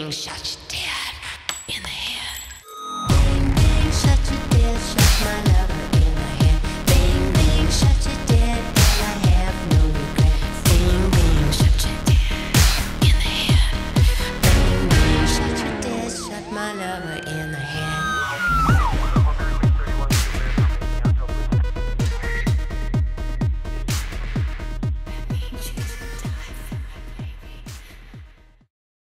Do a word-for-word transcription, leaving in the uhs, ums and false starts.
bing, shot you dead in the head. Bing, bing, shot you dead, shot my lover in the head. Bing, bing, shot you dead, and I have no regret. Bing, bing, shot you dead in the head. Bing, bing, shot you dead, shot my lover